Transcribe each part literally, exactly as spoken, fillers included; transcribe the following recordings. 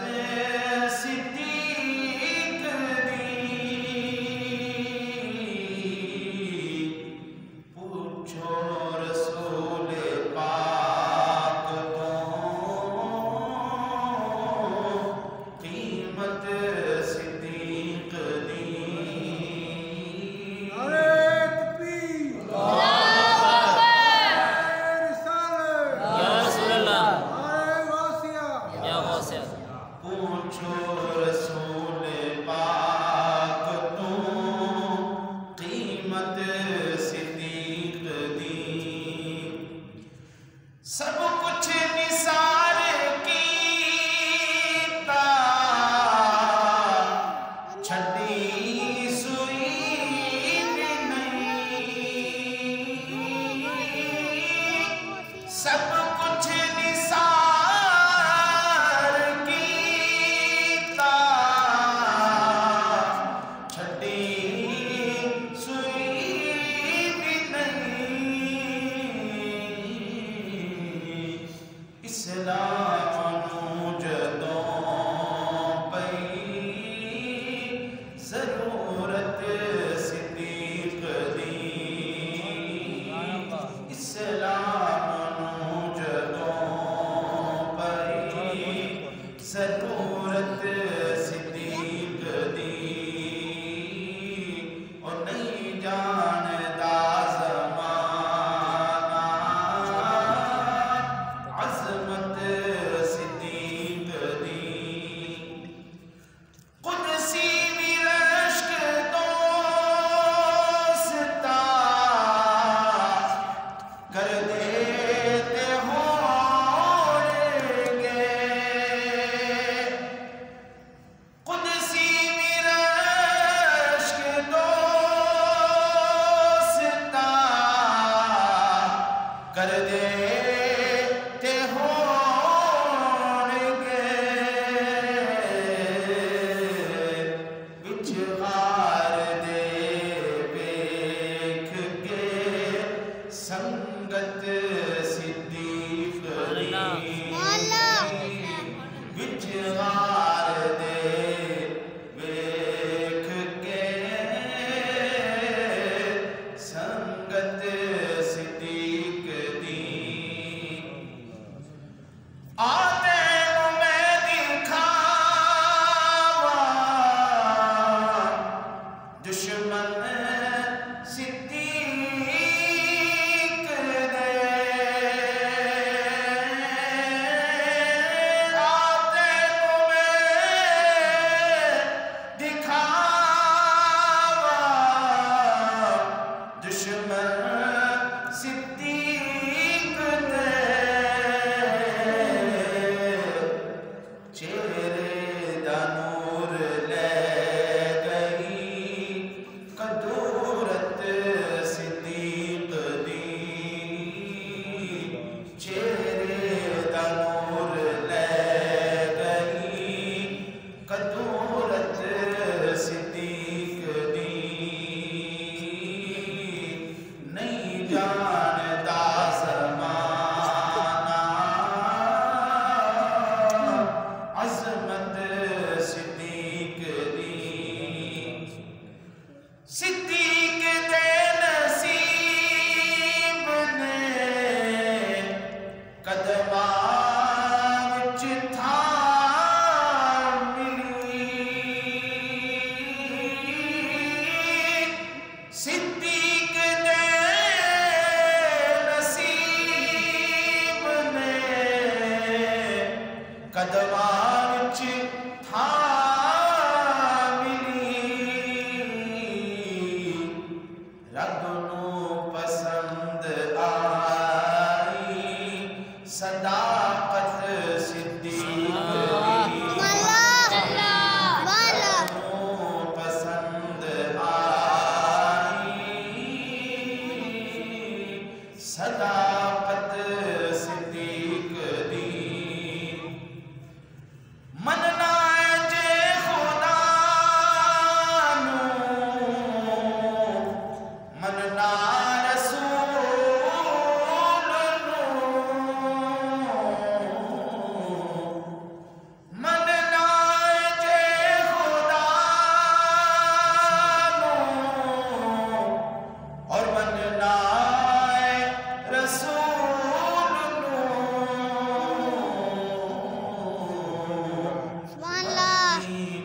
کر دیتے ہوں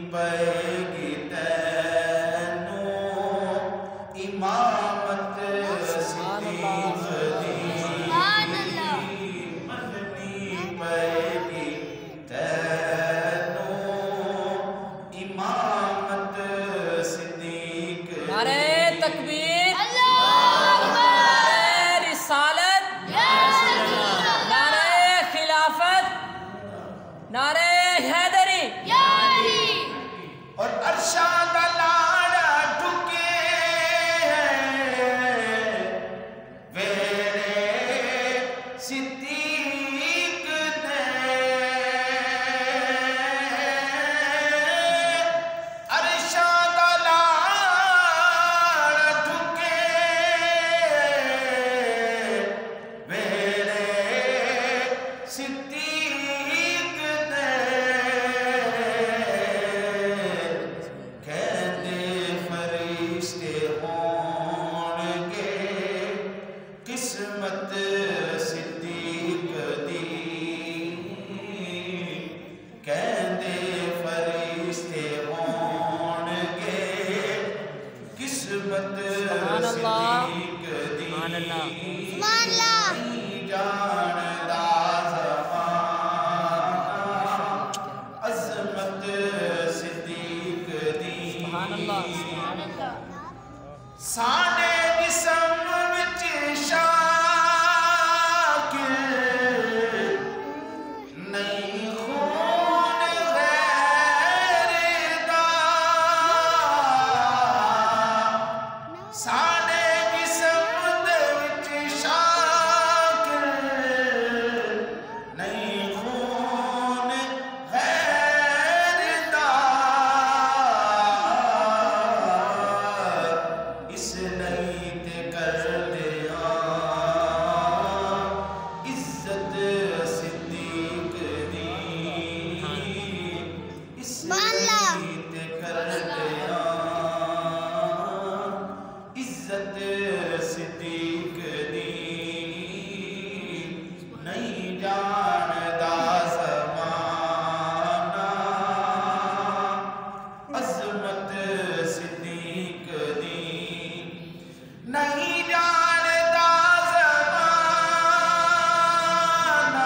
پائے تینو امامت صدیق دی مننی پائے گی تینو امامت صدیق دی نعرہ تکبیر نعرہ رسالت نعرہ خلافت نعرہ حیدری اور ارشاد لاڑا ٹھکے ہیں ویرے صدیق دے ارشاد لاڑا ٹھکے ویرے صدیق دے کہندے فرشتے ہونگے قسمت صدیق دی کہندے فرشتے ہونگے قسمت سبحان اللہ صدیق دی سبحان اللہ نہیں جاندہ زمانہ عظمت صدیق دی سبحان اللہ سبحان اللہ سانے جسم وچ شاکر نہیں خون غیر دا سانے جسم دے وچ شاکر نہیں خون غیر دا اس نہیں تے کر دیا عزت صدیق دی اس نہیں تے کر دیا عزت صدیق دی نہیں جاندہ زمانہ عظمت صدیق دی نہیں جاندہ زمانہ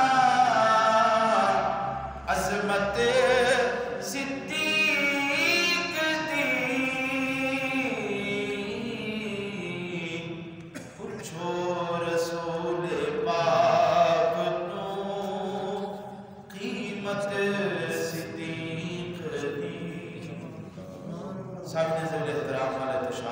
عظمت صدیق دی پوچھو رسول پاک تو قیمت صدیق دی سامنے سے احترام والے تشریف